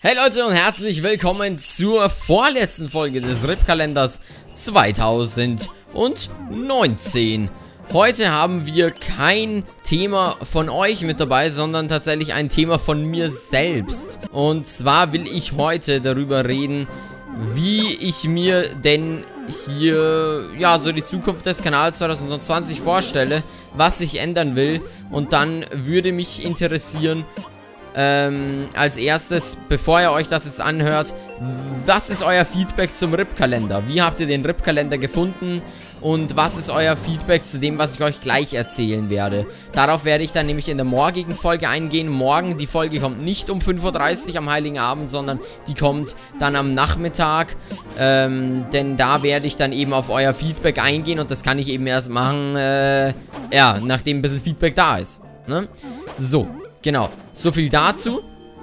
Hey Leute und herzlich willkommen zur vorletzten Folge des RIP-Kalenders 2019. Heute haben wir kein Thema von euch mit dabei, sondern tatsächlich ein Thema von mir selbst. Und zwar will ich heute darüber reden, wie ich mir denn hier, ja, so die Zukunft des Kanals 2020 vorstelle, was ich ändern will. Und dann würde mich interessieren, als erstes, bevor ihr euch das jetzt anhört, was ist euer Feedback zum RIP-Kalender? Wie habt ihr den RIP-Kalender gefunden? Und was ist euer Feedback zu dem, was ich euch gleich erzählen werde? Darauf werde ich dann nämlich in der morgigen Folge eingehen. Morgen, die Folge kommt nicht um 5:30 Uhr am Heiligen Abend, sondern die kommt dann am Nachmittag. Denn da werde ich dann eben auf euer Feedback eingehen und das kann ich eben erst machen, ja, nachdem ein bisschen Feedback da ist. Ne? So. Genau, so viel dazu.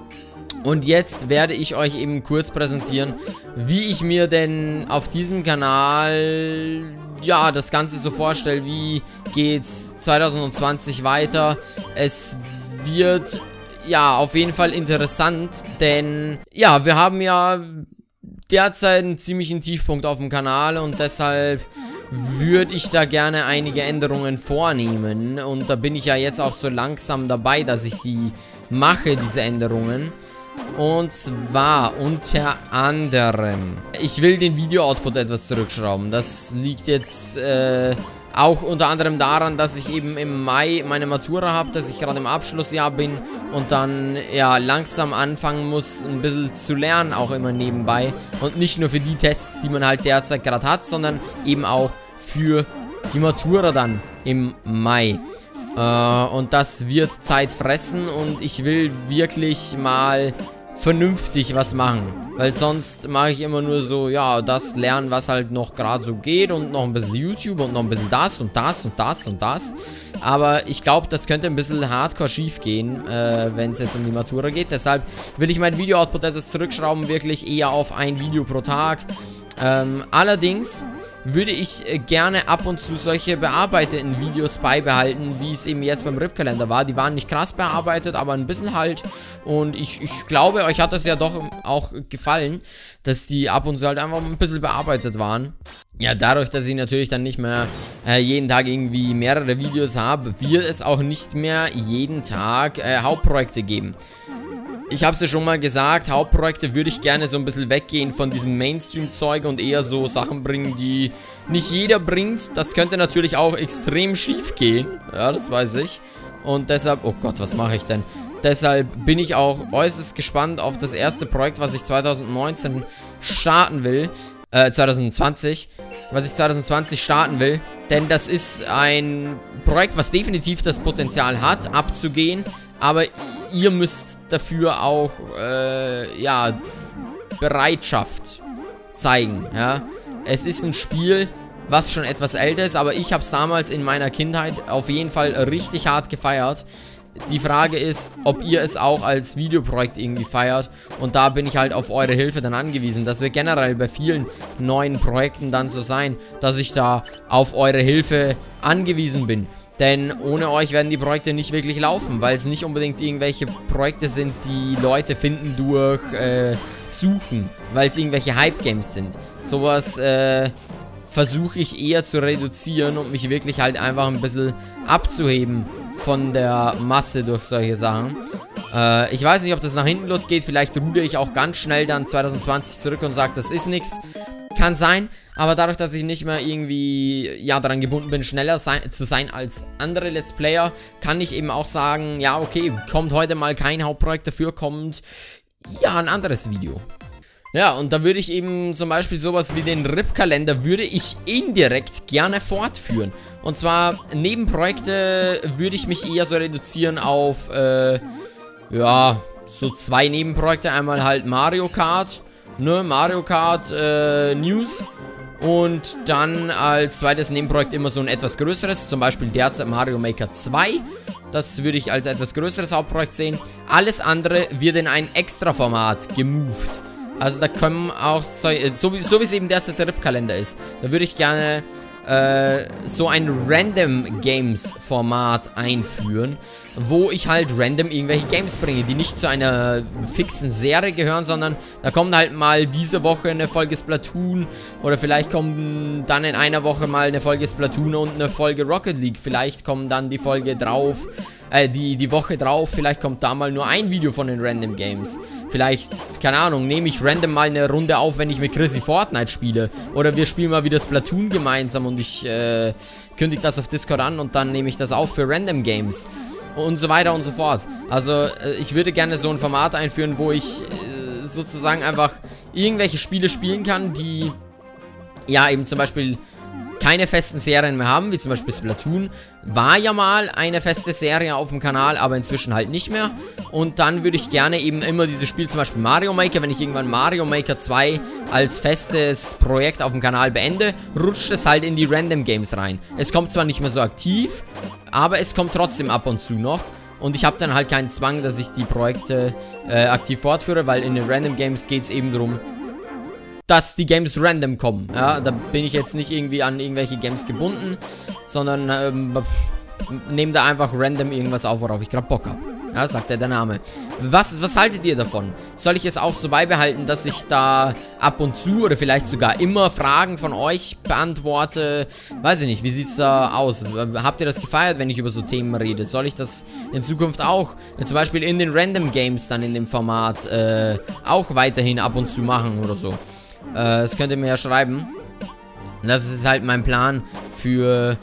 Und jetzt werde ich euch eben kurz präsentieren, wie ich mir denn auf diesem Kanal, ja, das Ganze so vorstelle. Wie geht's 2020 weiter? Es wird, ja, auf jeden Fall interessant, denn, ja, wir haben ja derzeit einen ziemlichen Tiefpunkt auf dem Kanal und deshalb würde ich da gerne einige Änderungen vornehmen. Und da bin ich ja jetzt auch so langsam dabei, dass ich die mache, diese Änderungen. Und zwar unter anderem, ich will den Video-Output etwas zurückschrauben. Das liegt jetzt auch unter anderem daran, dass ich eben im Mai meine Matura habe, dass ich gerade im Abschlussjahr bin und dann ja langsam anfangen muss, ein bisschen zu lernen, auch immer nebenbei. Und nicht nur für die Tests, die man halt derzeit gerade hat, sondern eben auch für die Matura dann im Mai. Und das wird Zeit fressen und ich will wirklich mal vernünftig was machen. Weil sonst mache ich immer nur so, ja, das lernen, was halt noch gerade so geht und noch ein bisschen YouTube und noch ein bisschen das und das und das und das. Aber ich glaube, das könnte ein bisschen hardcore schief gehen, wenn es jetzt um die Matura geht. Deshalb will ich mein Video-Output etwas zurückschrauben, wirklich eher auf ein Video pro Tag. Allerdings würde ich gerne ab und zu solche bearbeiteten Videos beibehalten, wie es eben jetzt beim RIP-Kalender war. Die waren nicht krass bearbeitet, aber ein bisschen halt. Und ich glaube, euch hat das ja doch auch gefallen, dass die ab und zu halt einfach ein bisschen bearbeitet waren. Ja, dadurch, dass ich natürlich dann nicht mehr jeden Tag irgendwie mehrere Videos habe, wird es auch nicht mehr jeden Tag Hauptprojekte geben. Ich habe es ja schon mal gesagt, Hauptprojekte würde ich gerne so ein bisschen weggehen von diesem Mainstream-Zeug und eher so Sachen bringen, die nicht jeder bringt. Das könnte natürlich auch extrem schief gehen. Ja, das weiß ich. Und deshalb, oh Gott, was mache ich denn? Deshalb bin ich auch äußerst gespannt auf das erste Projekt, was ich 2019 starten will. 2020. Was ich 2020 starten will. Denn das ist ein Projekt, was definitiv das Potenzial hat, abzugehen. Aber ihr müsst dafür auch, ja, Bereitschaft zeigen, ja. Es ist ein Spiel, was schon etwas älter ist, aber ich habe es damals in meiner Kindheit auf jeden Fall richtig hart gefeiert. Die Frage ist, ob ihr es auch als Videoprojekt irgendwie feiert. Und da bin ich halt auf eure Hilfe dann angewiesen. Das wird generell bei vielen neuen Projekten dann so sein, dass ich da auf eure Hilfe angewiesen bin. Denn ohne euch werden die Projekte nicht wirklich laufen, weil es nicht unbedingt irgendwelche Projekte sind, die Leute finden durch Suchen, weil es irgendwelche Hype-Games sind. Sowas versuche ich eher zu reduzieren und mich wirklich halt einfach ein bisschen abzuheben von der Masse durch solche Sachen. Ich weiß nicht, ob das nach hinten losgeht, vielleicht rudere ich auch ganz schnell dann 2020 zurück und sage, das ist nichts. Kann sein, aber dadurch, dass ich nicht mehr irgendwie, ja, daran gebunden bin, schneller zu sein als andere Let's Player, kann ich eben auch sagen, ja, okay, kommt heute mal kein Hauptprojekt, dafür kommt, ja, ein anderes Video. Ja, und da würde ich eben zum Beispiel sowas wie den RIP-Kalender würde ich indirekt gerne fortführen. Und zwar Nebenprojekte würde ich mich eher so reduzieren auf, ja, so 2 Nebenprojekte, einmal halt Mario Kart. Ne, Mario Kart News und dann als zweites Nebenprojekt immer so ein etwas größeres, zum Beispiel derzeit Mario Maker 2. Das würde ich als etwas größeres Hauptprojekt sehen. Alles andere wird in ein Extra-Format gemoved. Also da kommen auch, so wie es eben derzeit der RIP-Kalender ist. Da würde ich gerne so ein Random Games Format einführen, wo ich halt random irgendwelche Games bringe, die nicht zu einer fixen Serie gehören, sondern da kommt halt mal diese Woche eine Folge Splatoon oder vielleicht kommt dann in einer Woche mal eine Folge Splatoon und eine Folge Rocket League. Vielleicht kommt dann die Folge drauf, die Woche drauf, vielleicht kommt da mal nur ein Video von den Random Games. Vielleicht, keine Ahnung, nehme ich random mal eine Runde auf, wenn ich mit Chrissy Fortnite spiele. Oder wir spielen mal wieder Splatoon gemeinsam und ich kündige das auf Discord an und dann nehme ich das auf für Random Games. Und so weiter und so fort. Also, ich würde gerne so ein Format einführen, wo ich sozusagen einfach irgendwelche Spiele spielen kann, die ja eben zum Beispiel keine festen Serien mehr haben, wie zum Beispiel Splatoon. War ja mal eine feste Serie auf dem Kanal, aber inzwischen halt nicht mehr. Und dann würde ich gerne eben immer dieses Spiel, zum Beispiel Mario Maker, wenn ich irgendwann Mario Maker 2 als festes Projekt auf dem Kanal beende, rutscht es halt in die Random Games rein. Es kommt zwar nicht mehr so aktiv, aber es kommt trotzdem ab und zu noch. Und ich habe dann halt keinen Zwang, dass ich die Projekte aktiv fortführe, weil in den Random Games geht es eben darum, dass die Games random kommen. Ja, da bin ich jetzt nicht irgendwie an irgendwelche Games gebunden, sondern nehme da einfach random irgendwas auf, worauf ich gerade Bock habe. Ja, sagt ja der Name. Was haltet ihr davon? Soll ich es auch so beibehalten, dass ich da ab und zu oder vielleicht sogar immer Fragen von euch beantworte? Weiß ich nicht, wie sieht es da aus? Habt ihr das gefeiert, wenn ich über so Themen rede? Soll ich das in Zukunft auch, zum Beispiel in den Random Games dann in dem Format, auch weiterhin ab und zu machen oder so? Das könnt ihr mir ja schreiben. Das ist halt mein Plan für,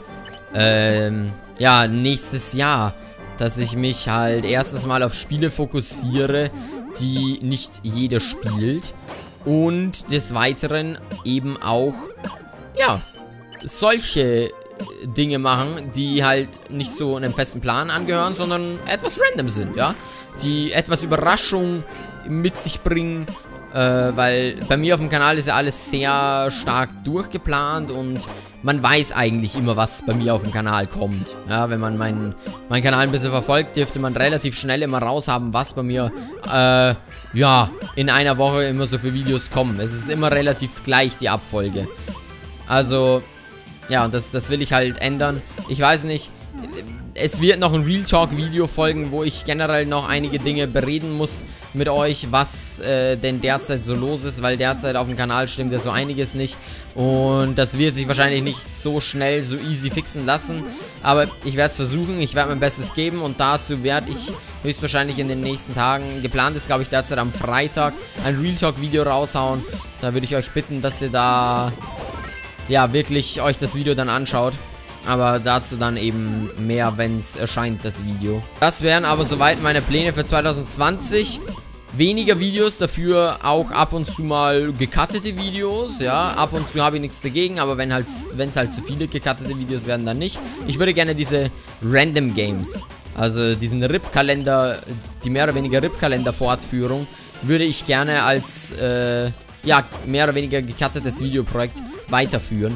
ja, nächstes Jahr. Dass ich mich halt erstens mal auf Spiele fokussiere, die nicht jeder spielt. Und des Weiteren eben auch, ja, solche Dinge machen, die halt nicht so einem festen Plan angehören, sondern etwas random sind, ja. Die etwas Überraschung mit sich bringen. Weil bei mir auf dem Kanal ist ja alles sehr stark durchgeplant und man weiß eigentlich immer, was bei mir auf dem Kanal kommt. Ja, wenn man meinen Kanal ein bisschen verfolgt, dürfte man relativ schnell immer raushaben, was bei mir, ja, in einer Woche immer so für Videos kommen. Es ist immer relativ gleich, die Abfolge. Also, ja, und das will ich halt ändern. Ich weiß nicht, es wird noch ein Real Talk Video folgen, wo ich generell noch einige Dinge bereden muss mit euch, was denn derzeit so los ist, weil derzeit auf dem Kanal stimmt ja so einiges nicht und das wird sich wahrscheinlich nicht so schnell, so easy fixen lassen, aber ich werde es versuchen, ich werde mein Bestes geben und dazu werde ich höchstwahrscheinlich in den nächsten Tagen, geplant ist glaube ich derzeit am Freitag, ein Real Talk Video raushauen. Da würde ich euch bitten, dass ihr da, ja, wirklich euch das Video dann anschaut. Aber dazu dann eben mehr, wenn es erscheint, das Video. Das wären aber soweit meine Pläne für 2020. Weniger Videos, dafür auch ab und zu mal gecuttete Videos, ja. Ab und zu habe ich nichts dagegen, aber wenn es halt zu viele gecuttete Videos werden, dann nicht. Ich würde gerne diese Random Games, also diesen RIP-Kalender, die mehr oder weniger RIP-Kalender-Fortführung, würde ich gerne als, ja, mehr oder weniger gecuttetes Videoprojekt weiterführen.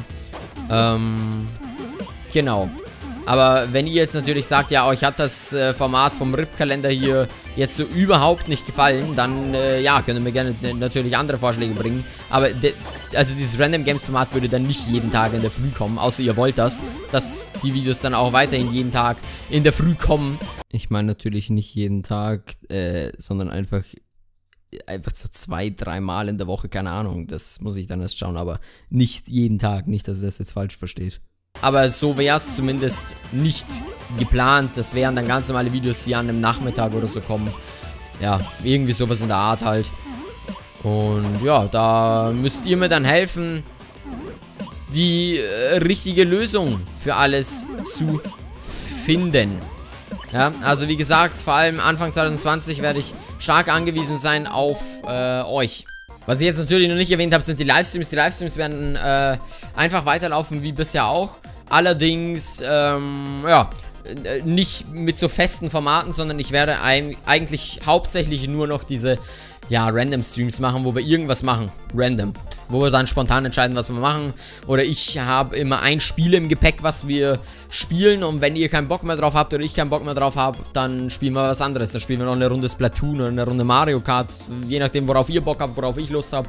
Genau. Aber wenn ihr jetzt natürlich sagt, ja, euch hat das Format vom RIP-Kalender hier jetzt so überhaupt nicht gefallen, dann, ja, könnt ihr mir gerne natürlich andere Vorschläge bringen. Aber, also dieses Random Games Format würde dann nicht jeden Tag in der Früh kommen, außer ihr wollt das, dass die Videos dann auch weiterhin jeden Tag in der Früh kommen. Ich meine natürlich nicht jeden Tag, sondern einfach so 2-3 Mal in der Woche, keine Ahnung, das muss ich dann erst schauen, aber nicht jeden Tag, nicht, dass ihr das jetzt falsch versteht. Aber so wäre es zumindest nicht geplant. Das wären dann ganz normale Videos, die an einem Nachmittag oder so kommen. Ja, irgendwie sowas in der Art halt. Und ja, da müsst ihr mir dann helfen, die richtige Lösung für alles zu finden. Ja, also wie gesagt, vor allem Anfang 2020 werde ich stark angewiesen sein auf euch. Was ich jetzt natürlich noch nicht erwähnt habe, sind die Livestreams. Die Livestreams werden einfach weiterlaufen wie bisher auch. Allerdings, ja, nicht mit so festen Formaten, sondern ich werde eigentlich hauptsächlich nur noch diese, ja, Random Streams machen, wo wir irgendwas machen. Random. Wo wir dann spontan entscheiden, was wir machen. Oder ich habe immer ein Spiel im Gepäck, was wir spielen. Und wenn ihr keinen Bock mehr drauf habt oder ich keinen Bock mehr drauf habe, dann spielen wir was anderes. Dann spielen wir noch eine Runde Splatoon oder eine Runde Mario Kart. Je nachdem, worauf ihr Bock habt, worauf ich Lust habe.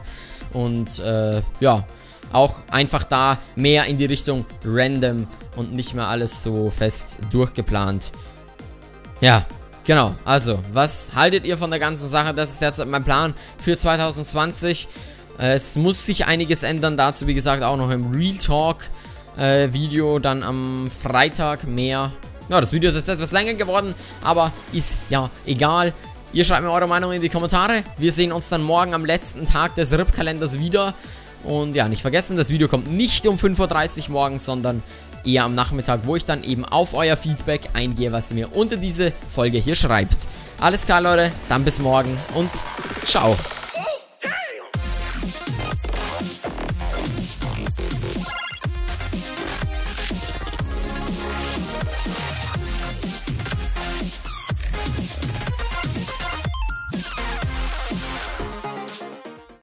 Und ja, auch einfach da mehr in die Richtung random und nicht mehr alles so fest durchgeplant. Ja, genau. Also, was haltet ihr von der ganzen Sache? Das ist derzeit mein Plan für 2020. Es muss sich einiges ändern. Dazu, wie gesagt, auch noch im Real Talk Video dann am Freitag mehr. Ja, das Video ist jetzt etwas länger geworden, aber ist ja egal. Ihr schreibt mir eure Meinung in die Kommentare. Wir sehen uns dann morgen am letzten Tag des RIP-Kalenders wieder. Und ja, nicht vergessen, das Video kommt nicht um 5:30 Uhr morgens, sondern eher am Nachmittag, wo ich dann eben auf euer Feedback eingehe, was ihr mir unter diese Folge hier schreibt. Alles klar, Leute, dann bis morgen und ciao.